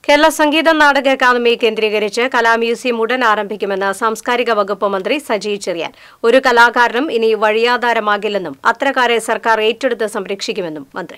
Kerala Sangeetha Nataka academy കേന്ദ്രീകരിച്ച് കലാമ്യൂസിയം ഉടൻ ആരംഭിക്കുമെന്ന് സാംസ്കാരിക വകുപ്പ് മന്ത്രി സജി ചെറിയാൻ. ഒരു കലാകാരനും ഇനി വഴിയാധാരമാകില്ലെന്നും അത്തരക്കാരെ സർക്കാർ ഏറ്റെടുത്ത് സംരക്ഷിക്കുമെന്നും മന്ത്രി.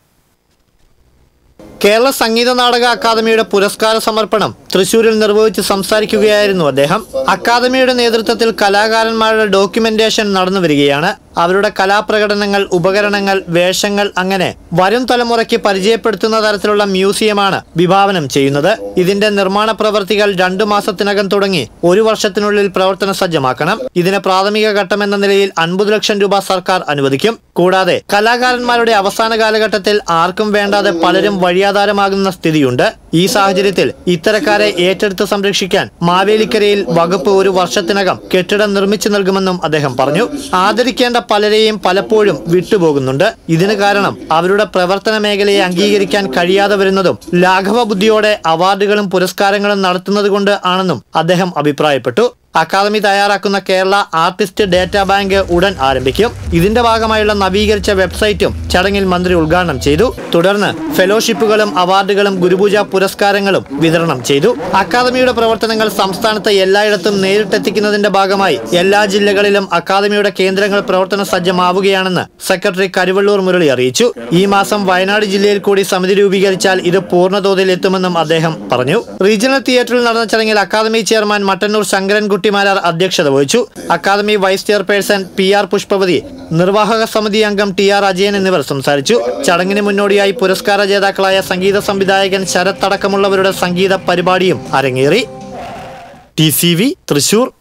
കേരള സംഗീത നാടക അക്കാദമിയുടെ പുരസ്കാര സമർപ്പണം തൃശൂരിൽ നിർവഹിച്ച് സംസാരിക്കുകയായിരുന്നു അദ്ദേഹം. അക്കാദമിയുടെ നേതൃത്വത്തിൽ കലാകാരന്മാരുടെ ഡോക്യുമെന്റേഷൻ നടന്നുവരികയാണ്. അവരുടെ കലാപ്രകടനങ്ങൾ, ഉപകരണങ്ങൾ, വേഷങ്ങൾ അങ്ങനെ വരും തലമുറയ്ക്ക് പരിചയപ്പെടുത്തുന്ന തരത്തിലുള്ള മ്യൂസിയമാണ് വിഭാവനം ചെയ്യുന്നത്. ഇതിന്റെ നിർമ്മാണ പ്രവൃത്തികൾ 2 മാസത്തിനകം തുടങ്ങി 1 വർഷത്തിനുള്ളിൽ പ്രവർത്തന സജ്ജമാക്കണം. ഇതിന് പ്രാഥമിക ഘട്ടമെന്ന നിലയിൽ 50 ലക്ഷം രൂപ സർക്കാർ അനുവദിക്കും. കൂടാതെ കലാകാരന്മാരുടെ അവസാന കാലഘട്ടത്തിൽ ആർക്കും വേണ്ടാതെ പലരും വഴിയാധാരമാകുന്ന സ്ഥിതിയുണ്ട്. ഈ സാഹചര്യത്തിൽ ഇത്തരക്കാരെ ഏറ്റെടുത്ത് സംരക്ഷിക്കാൻ മാവേലിക്കരയിൽ വകുപ്പ് 1 വർഷത്തിനകം കെട്ടിടം നിർമ്മിച്ചു നൽകുമെന്നും അദ്ദേഹം പറഞ്ഞു. ആദരിക്കേണ്ട പലരെയും പലപ്പോഴും വിട്ടുപോകുന്നുണ്ട്. ഇതിന് കാരണം അവരുടെ പ്രവർത്തന മേഖലയെ അംഗീകരിക്കാൻ കഴിയാതെ വരുന്നതും ലാഘവ ബുദ്ധിയോടെ അവാർഡുകളും പുരസ്കാരങ്ങളും നടത്തുന്നത് കൊണ്ട് ആണെന്നും അദ്ദേഹം അഭിപ്രായപ്പെട്ടു. അക്കാദമി തയ്യാറാക്കുന്ന കേരള ആർട്ടിസ്റ്റ് ഡേറ്റാ ബാങ്ക് ഉടൻ ആരംഭിക്കും. ഇതിന്റെ ഭാഗമായുള്ള നവീകരിച്ച വെബ്സൈറ്റും ചടങ്ങിൽ മന്ത്രി ഉദ്ഘാടനം ചെയ്തു. തുടർന്ന് ഫെലോഷിപ്പുകളും അവാർഡുകളും ഗുരുപൂജ പുരസ്കാരങ്ങളും വിതരണം ചെയ്തു. അക്കാദമിയുടെ പ്രവർത്തനങ്ങൾ സംസ്ഥാനത്ത് എല്ലായിടത്തും നേരിട്ടെത്തിക്കുന്നതിന്റെ ഭാഗമായി എല്ലാ ജില്ലകളിലും അക്കാദമിയുടെ കേന്ദ്രങ്ങൾ പ്രവർത്തന സജ്ജമാവുകയാണെന്ന് സെക്രട്ടറി കരുവള്ളൂർ മുരളി അറിയിച്ചു. ഈ മാസം വയനാട് ജില്ലയിൽ കൂടി സമിതി രൂപീകരിച്ചാൽ ഇത് പൂർണ്ണതോതിൽ എത്തുമെന്നും അദ്ദേഹം പറഞ്ഞു. റീജിയണൽ തിയേറ്ററിൽ നടന്ന ചടങ്ങിൽ അക്കാദമി ചെയർമാൻ മട്ടന്നൂർ ശങ്കരൻകുട്ടി മാരാർ അധ്യക്ഷത വഹിച്ചു. Academy vice chairperson PR Pushpavathi, നിർവാഹക സമിതി അംഗം TR അജയൻ എന്നിവർ സംസാരിച്ചു. ചടങ്ങിന് മുന്നോടിയായി പുരസ്കാര ജേതാക്കളായ സംഗീത സംവിധായകൻ ശരത് അടക്കമുള്ളവരുടെ സംഗീത പരിപാടിയും അരങ്ങേറി. TCV തൃശൂർ.